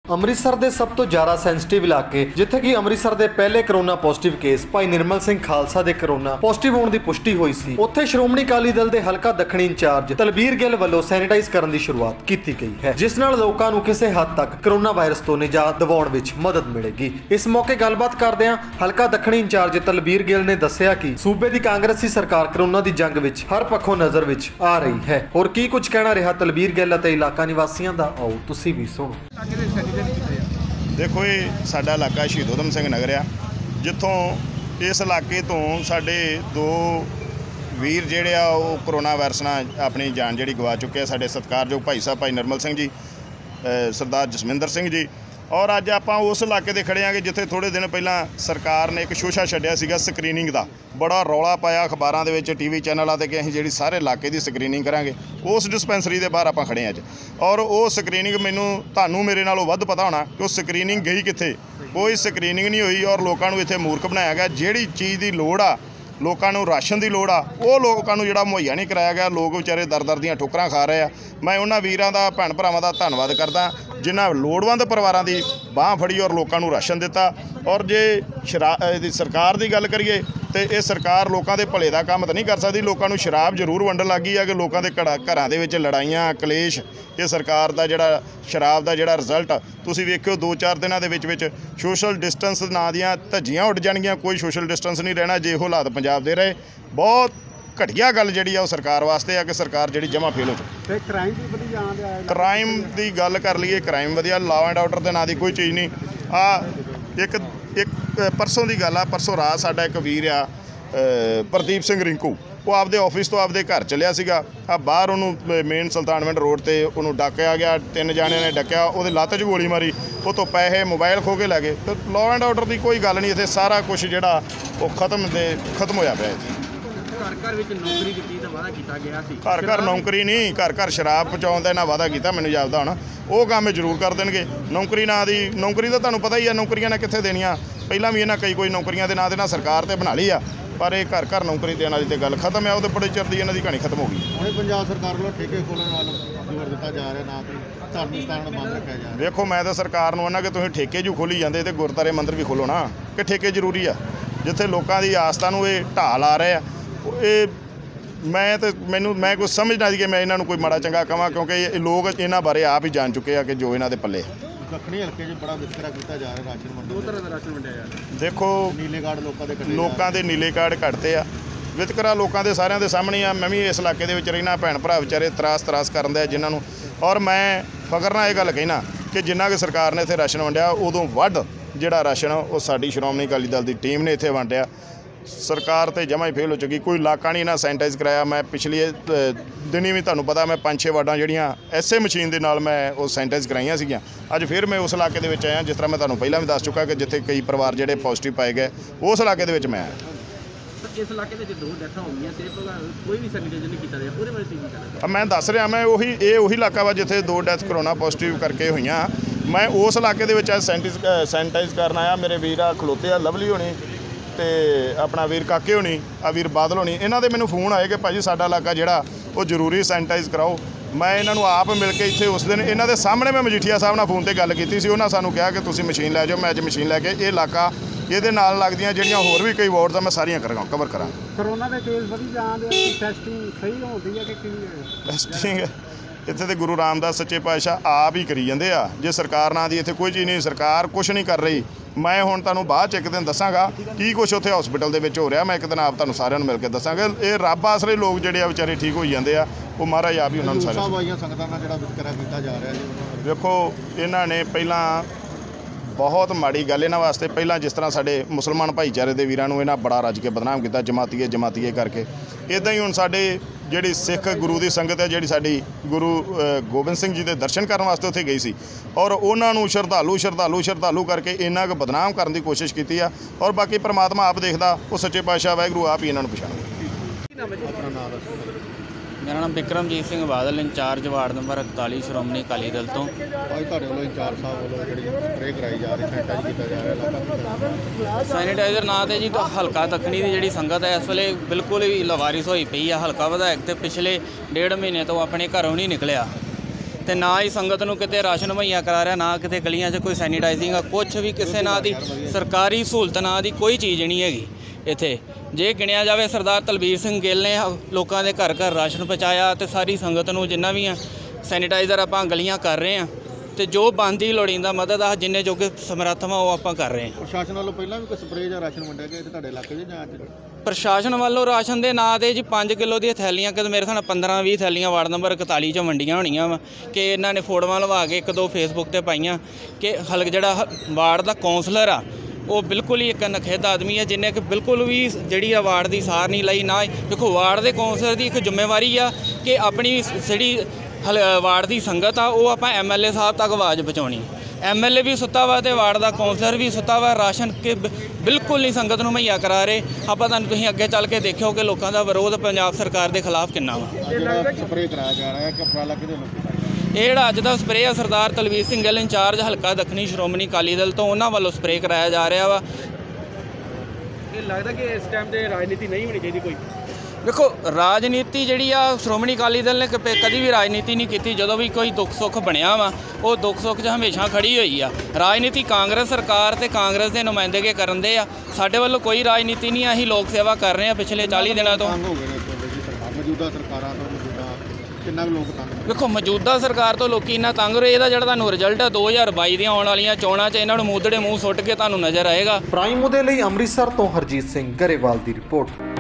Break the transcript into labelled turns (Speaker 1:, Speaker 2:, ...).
Speaker 1: ਅੰਮ੍ਰਿਤਸਰ ਦੇ ਸਭ ਤੋਂ ਜ਼ਿਆਦਾ ਸੈਂਸਿਟਿਵ ਇਲਾਕੇ ਜਿੱਥੇ ਕਿ ਅੰਮ੍ਰਿਤਸਰ ਦੇ ਪਹਿਲੇ corona positive case Bhai Nirmal Singh Khalsa ਦੇ ਕਰੋਨਾ ਪੋਜ਼ਿਟਿਵ ਹੋਣ ਦੀ ਪੁਸ਼ਟੀ ਹੋਈ ਸੀ। ਉੱਥੇ ਸ਼੍ਰੋਮਣੀ ਅਕਾਲੀ ਦਲ ਦੇ ਹਲਕਾ ਦੱਖਣੀ ਇੰਚਾਰਜ ਤਲਬੀਰ ਗਿੱਲ ਵੱਲੋਂ ਸੈਨੀਟਾਈਜ਼ ਕਰਨ ਦੀ ਸ਼ੁਰੂਆਤ ਕੀਤੀ ਗਈ ਹੈ, ਜਿਸ ਨਾਲ ਲੋਕਾਂ ਨੂੰ ਕਿਸੇ ਹੱਦ ਤੱਕ ਕਰੋਨਾ ਵਾਇਰਸ ਤੋਂ ਨਿਜਾਤ ਦਿਵਾਉਣ ਵਿੱਚ ਮਦਦ ਮਿਲੇਗੀ। ਇਸ ਮੌਕੇ ਗੱਲਬਾਤ ਕਰਦਿਆਂ ਹਲਕਾ ਦੱਖਣੀ ਇੰਚਾਰਜ ਤਲਬੀਰ ਗਿੱਲ ਨੇ ਦੱਸਿਆ ਕਿ ਸੂਬੇ ਦੀ ਕਾਂਗਰਸੀ ਸਰਕਾਰ ਕਰੋਨਾ ਦੀ ਜੰਗ ਵਿੱਚ ਹਰ ਪੱਖੋਂ ਨਜ਼ਰ ਵਿੱਚ ਆ ਰਹੀ ਹੈ। ਹੋਰ ਕੀ ਕੁਝ ਕਹਿਣਾ ਰਿਹਾ ਤਲਬੀਰ ਗਿੱਲ ਅਤੇ ਇਲਾਕਾ ਨਿਵਾਸੀਆਂ ਦਾ, ਆਓ ਤੁਸੀਂ ਵੀ ਸੁਣੋ।
Speaker 2: देखो ये साडा इलाका शहीद ऊधम सिंह नगर आ, जिथों इस इलाके तो साडे दो वीर जिहड़े आ वो करोना वायरस नाल अपनी जान जिहड़ी गवा चुके हैं। साडे सत्कारयोग भाई साहब भाई निर्मल सिंह जी, सरदार जसमिंदर सिंह जी, और अज आपां उस इलाके दे खड़े हां जिथे थोड़े दिन पहलां सरकार ने एक शोशा छड्डिया सीगा स्क्रीनिंग दा। बड़ा रौला पाया अखबारां दे विच, टीवी चैनलां ते कि असीं जिहड़ी सारे इलाके दी स्क्रीनिंग करांगे। उस डिस्पैंसरी दे बाहर आपां खड़े हां अज, और वो स्क्रीनिंग मैनूं तुहानूं मेरे नालों वध पता होना कि वो स्क्रीनिंग गई कित्थे। कोई स्क्रीनिंग नहीं होई और लोकां नूं इत्थे मूर्ख बनाया गया। जिहड़ी चीज़ दी लोड़ आ, लोगों को राशन की लोड़ आ, वो लोगों को जो मुहैया नहीं कराया गया। लोग बेचारे दर दर दियां ठोकरां खा रहे हैं। मैं उन्होंने वीरां दा भैन भरावां दा धन्नवाद करदा जिन्हां लोड़वंद परिवारां दी बांह फड़ी और लोगों को राशन दिता। और जे सरकार की गल करिए तो ये सरकार लोगों के भले का काम तो नहीं कर सकती। लोगों को शराब जरूर वंडन लग गई है कि लोगों के घरां दे विच लड़ाइयां कलेश। ये सरकार का जिहड़ा शराब का जिहड़ा रिजल्ट तुसीं वेखिओ 2-4 दिनों के विच सोशल डिस्टेंस नां दियां धज्जियां उड़ जाणगीਆਂ। कोई सोशल डिस्टेंस नहीं रहना जे हालात पंजाब दे रहे। बहुत घटिया गल जिहड़ी आ सरकार वास्ते आ कि सरकार जिहड़ी जमा फेल हो चुकी। क्राइम की गल कर लीए, क्राइम वधिया, लॉ एंड ऑर्डर के नां की कोई चीज़ नहीं। एक परसों की गल आ, परसों रात साडा एक वीर आ प्रदीप सिंह रिंकू, वो आपदे ऑफिस तो आपदे घर चलिया सीगा। आ बाहर उन्होंने मेन सुल्तानविंड रोड ते उन्होंने डाकिया गया। 3 जाने ने डकिया, वो लत्त 'च गोली मारी, वो तो पैसे मोबाइल खो के लै गए। तो लॉ एंड ऑर्डर की कोई गल नहीं, इत्थे सारा कुछ जिहड़ा वो खत्म होया पिया। घर घर नौकरी नहीं, घर घर शराब पहुँचाने का इन्हां वादा किया, मैनूं याद होना। वो काम जरूर कर देंगे। नौकरी ना दी नौकरी तो तुहानूं पता ही है, नौकरियां ने कित्थे देनियां। पहलां भी इन्हां कोई नौकरियां दे नां ते ना सरकार ते बना ली आ, पर ये घर घर नौकरी देने वाली तो गल खत्म है। वो तो बड़े चिर दी इन्हां दी कहानी खत्म हो गई।
Speaker 3: हुणे पंजाब सरकार वालों ठेके खोलण वाल जोर दिता जा रहा, ना कि धार्मिक स्थान बंद रखा जा रहा।
Speaker 2: देखो मैं तो सरकार नूं आना कि तुसीं ठेके जो खोली जांदे ते गुरुद्वारे मंदिर भी खोलो ना, कि ठेके जरूरी आ। जिथे लोगों की आस्था नूं ये ढाह ला रहे आ, मैं कुछ समझ ना कि मैं इन्हों कोई माड़ा चंगा कहां, क्योंकि लोग इन्हों बारे आप ही जान चुके हैं कि जो इन्हों के पल्ले।
Speaker 3: दक्षिणी हल्के बड़ा वितकरा किया जा रहा, राशन वंडे, 2 तरह का राशन वंडिया।
Speaker 2: देखो
Speaker 3: नीले कार्ड
Speaker 2: लोगों के नीले कार्ड कटते आ, वितकरा लोगों के सारिਆਂ ਦੇ सामने आ। मैं भी इस इलाके ਦੇ ਵਿੱਚ ਰਹਿਣਾ, भैन भरा विचारे त्रास करते हैं जिन्होंने। और मैं फकर ਨਾਲ ਇਹ ਗੱਲ कहना कि जिन्ना कि सरकार ने इत्थे राशन वंडिया उदों वध जिहड़ा राशन वो साडी श्रोमणी अकाली दल की टीम ने इत्थे वंडिया। सरकार तो जमा ही फेल हो चुकी। कोई इलाका नहीं ना सैनिटाइज कराया। मैं पिछले दिन भी तुहानूं पता मैं 5-6 वार्डां जिहड़ियां ऐसे मशीन के नाल मैं वो सैनिटाइज कराइयां सीगियां। अज फिर मैं उस इलाके दे विच आया, जिस तरह मैं तुहानूं पहलां भी दस चुका कि जिथे कई परिवार जिहड़े पॉजिटिव पाए गए, उस इलाके दे विच मैं आया।
Speaker 4: इस इलाके में 2 डेथां हो गई, कोई भी सैनिटाइज नहीं किया गया, ਉਹਦੇ ਬਾਰੇ ਕੀ ਕਹਿਣਾ?
Speaker 2: मैं दस रहा, मैं ਉਹੀ इलाका वा जिथे 2 डेथ करोना पॉजिटिव करके हुई। मैं उस इलाके दे विच सैनिटाइज करन आया। मेरे वीर आ खलोते आ, लवली होनी ते अपना वीर काके होनी, आ वीर बादल होनी, इन्हां दे मैनूं फोन आए कि भाजी साडा इलाका जिहड़ा वो जरूरी सैनिटाइज कराओ। मैं इन्हां नूं आप मिल के इत्थे उस दिन इन्हां दे सामने मैं मजीठिया साहब नाल फोन ते गल कीती सी। उन्हां सानूं कहा कि तुसीं मशीन लै जाओ। मैं अज मशीन लैके ये इलाका ਇਹਦੇ ਨਾਲ ਲੱਗਦੀਆਂ ਜਿਹੜੀਆਂ ਹੋਰ ਵੀ ਕਈ ਵਾਰਡ ਦਾ ਮੈਂ ਸਾਰੀਆਂ ਕਵਰ ਕਰਾਂ।
Speaker 3: ਕਰੋਨਾ ਦੇ ਕੇਸ ਵਧੀ ਜਾਂਦੇ ਆ, ਟੈਸਟਿੰਗ ਸਹੀ ਹੁੰਦੀ ਹੈ ਕਿ ਕੀ?
Speaker 2: ਟੈਸਟਿੰਗ ਇੱਥੇ ਤੇ ਗੁਰੂ ਰਾਮਦਾਸ ਸੱਚੇ ਪਾਤਸ਼ਾਹ ਆਪ ਹੀ ਕਰੀ ਜਾਂਦੇ ਆ। ਜੇ ਸਰਕਾਰ ਨਾਂ ਦੀ ਇੱਥੇ ਕੋਈ ਚੀਜ਼ ਨਹੀਂ, ਸਰਕਾਰ ਕੁਛ ਨਹੀਂ ਕਰ ਰਹੀ। ਮੈਂ ਹੁਣ ਤੁਹਾਨੂੰ ਬਾਅਦ 'ਚ ਇੱਕ ਦਿਨ ਦੱਸਾਂਗਾ ਕੀ ਕੁਛ ਉੱਥੇ ਹਸਪੀਟਲ ਦੇ ਵਿੱਚ ਹੋ ਰਿਹਾ। ਮੈਂ ਇੱਕ ਦਿਨ ਆਪ ਤੁਹਾਨੂੰ ਸਾਰਿਆਂ ਨੂੰ ਮਿਲ ਕੇ ਦੱਸਾਂਗਾ। ਇਹ ਰੱਬ ਆਸਰੇ ਲੋਕ ਜਿਹੜੇ ਆ ਵਿਚਾਰੇ ਠੀਕ ਹੋਈ ਜਾਂਦੇ ਆ, ਉਹ ਮਹਾਰਾਜ ਆਪ ਹੀ ਉਹਨਾਂ ਨੂੰ ਸਾਰੇ
Speaker 3: ਸੰਗਤਾਂ ਨਾਲ ਜਿਹੜਾ ਵਿਤਕਰਾ ਕੀਤਾ ਜਾ ਰਿਹਾ ਜੀ।
Speaker 2: ਦੇਖੋ ਇਹਨਾਂ ਨੇ ਪਹਿਲਾਂ बहुत माड़ी गल इन्हां वास्ते, पहलां जिस तरह साडे मुसलमान भाईचारे के वीरां नूं इन्हां बड़ा रज के बदनाम किया, जमातीए करके। इदां ही हुण साडे जिहड़ी सिख गुरु की संगत है, जिहड़ी साडी गुरु गोबिंद सिंह जी के दर्शन करने वास्ते उत्थे गई सी, और उन्हां नूं श्रद्धालू करके इन्ना क बदनाम करने की कोशिश की है। और बाकी परमात्मा आप देखदा, वो सच्चे पातशाह वाहिगुरू आप ही इन्हां नूं पछाणदा।
Speaker 4: मेरा नाम Bikramjit Singh Badal, incharge ward number 41 Shiromani Akali Dal तो।
Speaker 3: इंचार्ज साहब वालों स्प्रे कराई जा रही, सैनिटाइज किया जा रहा।
Speaker 4: सैनिटाइजर ना तो जी तो हल्का दक्षिणी की जी संगत है इस वे बिल्कुल ही लवारिस होई पई है। हल्का विधायक तो पिछले 1.5 महीने तो अपने घरों नहीं निकलिया।
Speaker 5: ਤੇ ਨਾ ਹੀ ਸੰਗਤ ਨੂੰ ਕਿਤੇ ਰਾਸ਼ਨ ਮੁਹੱਈਆ ਕਰਾ ਰਿਹਾ, ਨਾ ਕਿਤੇ ਗਲੀਆਂ 'ਚ ਕੋਈ ਸੈਨੀਟਾਈਜ਼ਿੰਗ, ਕੁਛ ਵੀ ਕਿਸੇ ਨਾਂ ਦੀ ਸਰਕਾਰੀ ਸਹੂਲਤ ਨਾਂ ਦੀ ਕੋਈ ਚੀਜ਼ ਨਹੀਂ ਹੈਗੀ ਇੱਥੇ। ਜੇ ਗਿਣਿਆ ਜਾਵੇ ਸਰਦਾਰ ਤਲਬੀਰ ਸਿੰਘ ਗਿੱਲ ਨੇ ਲੋਕਾਂ ਦੇ ਘਰ ਘਰ ਰਾਸ਼ਨ ਪਹੁੰਚਾਇਆ ਤੇ ਸਾਰੀ ਸੰਗਤ ਨੂੰ ਜਿੰਨਾ ਵੀ ਆ ਸੈਨੀਟਾਈਜ਼ਰ ਆਪਾਂ ਗਲੀਆਂ ਕਰ ਰਹੇ ਹਾਂ ਤੇ ਜੋ ਬਣਦੀ ਲੋੜੀਂਦਾ ਮਦਦ ਆ ਜਿੰਨੇ ਜੋਗੇ ਸਮਰੱਥਾਵਾਂ ਉਹ ਆਪਾਂ ਕਰ ਰਹੇ ਹਾਂ।
Speaker 3: ਪ੍ਰਸ਼ਾਸਨ ਵੱਲੋਂ ਪਹਿਲਾਂ ਵੀ ਕੋਈ ਸਪਰੇਅ ਜਾਂ ਰਾਸ਼ਨ ਵੰਡਿਆ ਗਿਆ ਤੁਹਾਡੇ ਇਲਾਕੇ 'ਚ ਜਾਂ ਅੱਜ?
Speaker 5: ਪ੍ਰਸ਼ਾਸਨ ਵੱਲੋਂ ਰਾਸ਼ਨ ਦੇ ਨਾਂ 'ਤੇ ਜੀ 5 ਕਿਲੋ ਦੀਆਂ ਥੈਲੀਆਂ, ਕਿ ਮੇਰੇ ਹਿਸਾਬ ਨਾਲ 15-20 ਥੈਲੀਆਂ ਵਾਰਡ ਨੰਬਰ 41 'ਚ ਵੰਡੀਆਂ ਹੋਣੀਆਂ ਵਾ, ਕਿ ਇਹਨਾਂ ਨੇ ਫੋਟੋਆਂ ਲਵਾ ਕੇ 1-2 ਫੇਸਬੁੱਕ ਤੇ ਪਾਈਆਂ ਕਿ ਜਿਹੜਾ ਵਾਰਡ ਦਾ ਕੌਂਸਲਰ ਆ ਉਹ ਬਿਲਕੁਲ ਹੀ ਇੱਕ ਨਖੇਧ ਆਦਮੀ ਹੈ ਜਿਹਨੇ ਕਿ ਬਿਲਕੁਲ ਵੀ ਜਿਹੜੀ ਆ ਵਾਰਡ ਦੀ ਸਾਰ ਨਹੀਂ ਲਈ। ਨਾ ਦੇਖੋ ਵਾਰਡ ਦੇ ਕੌਂਸਲਰ ਦੀ ਇੱਕ ਜ਼ਿੰਮੇਵਾਰੀ ਆ ਕਿ ਆਪਣੀ ਜਿਹੜੀ ਵਾਰਡ ਦੀ ਸੰਗਤ ਆ ਉਹ ਆਪਾਂ MLA ਸਾਹਿਬ ਤੱਕ ਆਵਾਜ਼ ਪਹੁੰਚਾਉਣੀ। MLA ਵੀ ਸੁੱਤਾ ਵਾ ਤੇ ਵਾਰਡ ਦਾ ਕੌਂਸਲਰ ਵੀ ਸੁੱਤਾ ਵਾ, ਰਾਸ਼ਨ ਕਿ ਬਿਲਕੁਲ ਨਹੀਂ ਸੰਗਤ ਨੂੰ ਮੁਹੱਈਆ ਕਰਾ ਰਹੇ। ਆਪਾਂ ਤੁਸੀਂ ਅੱਗੇ ਚੱਲ ਕੇ ਦੇਖਿਓ ਕਿ ਲੋਕਾਂ ਦਾ ਵਿਰੋਧ ਪੰਜਾਬ ਸਰਕਾਰ ਦੇ ਖਿਲਾਫ ਕਿੰਨਾ ਵਾ।
Speaker 3: ਸਪਰੇਅ ਕਰਾਇਆ ਜਾ ਰਿਹਾ ਹੈ ਕਿ ਉਪਰਾਲਾ ਕਿਹਦੇ ਲੋਕੀ?
Speaker 5: ਇਹ ਜਿਹੜਾ ਅੱਜ ਦਾ ਸਪਰੇਅ ਆ ਸਰਦਾਰ ਤਲਵੀਰ ਸਿੰਘ ਗਿੱਲ ਇੰਚਾਰਜ ਹਲਕਾ ਦੱਖਣੀ ਸ਼੍ਰੋਮਣੀ ਅਕਾਲੀ ਦਲ ਤੋਂ, ਉਹਨਾਂ ਵੱਲੋਂ ਸਪਰੇਅ ਕਰਾਇਆ ਜਾ ਰਿਹਾ ਵਾ।
Speaker 4: ਇਹ ਲੱਗਦਾ ਕਿ ਇਸ ਟਾਈਮ ਤੇ ਰਾਜਨੀਤੀ ਨਹੀਂ ਹੋਣੀ ਚਾਹੀਦੀ ਕੋਈ?
Speaker 5: ਦੇਖੋ ਰਾਜਨੀਤੀ ਜਿਹੜੀ ਆ ਸ਼੍ਰੋਮਣੀ ਅਕਾਲੀ ਦਲ ਨੇ ਕਦੀ ਵੀ ਰਾਜਨੀਤੀ ਨਹੀਂ ਕੀਤੀ। ਜਦੋਂ ਵੀ ਕੋਈ ਦੁੱਖ ਸੁੱਖ ਬਣਿਆ ਵਾ ਉਹ ਦੁੱਖ ਸੁੱਖ 'ਚ ਹਮੇਸ਼ਾ ਖੜੀ ਹੋਈ ਆ। ਰਾਜਨੀਤੀ ਕਾਂਗਰਸ ਸਰਕਾਰ ਤੇ ਕਾਂਗਰਸ ਦੇ ਨੁਮਾਇੰਦੇਗੇ ਕਰਨ ਦੇ ਆ, ਸਾਡੇ ਵੱਲੋਂ ਕੋਈ ਰਾਜਨੀਤੀ ਨਹੀਂ। ਅਸੀਂ ਲੋਕ ਸੇਵਾ ਕਰ ਰਹੇ ਹਾਂ ਪਿਛਲੇ 40 ਦਿਨਾਂ ਤੋਂ।
Speaker 3: ਮੌਜੂਦਾ ਸਰਕਾਰਾਂ ਤੋਂ ਕਿੰਨਾ ਲੋਕ ਤੰਗ?
Speaker 5: ਦੇਖੋ ਮੌਜੂਦਾ ਸਰਕਾਰ ਤੋਂ ਲੋਕੀ ਇੰਨਾ ਤੰਗ ਰਹੇ, ਇਹਦਾ ਜਿਹੜਾ ਤੁਹਾਨੂੰ ਰਿਜ਼ਲਟ ਆ 2022 ਦੀਆਂ ਆਉਣ ਵਾਲੀਆਂ ਚੋਣਾਂ 'ਚ ਇਹਨਾਂ ਨੂੰ ਮੂਧੜੇ ਮੂੰਹ ਸੁੱਟ ਕੇ ਤੁਹਾਨੂੰ ਨਜ਼ਰ ਆਏਗਾ।
Speaker 1: ਪ੍ਰਾਈਮ ਉਹਦੇ ਲਈ ਅੰਮ੍ਰਿਤਸਰ ਤੋਂ ਹਰਜੀਤ ਸਿੰਘ ਗਰੇਵਾਲ ਦੀ ਰਿਪੋਰਟ।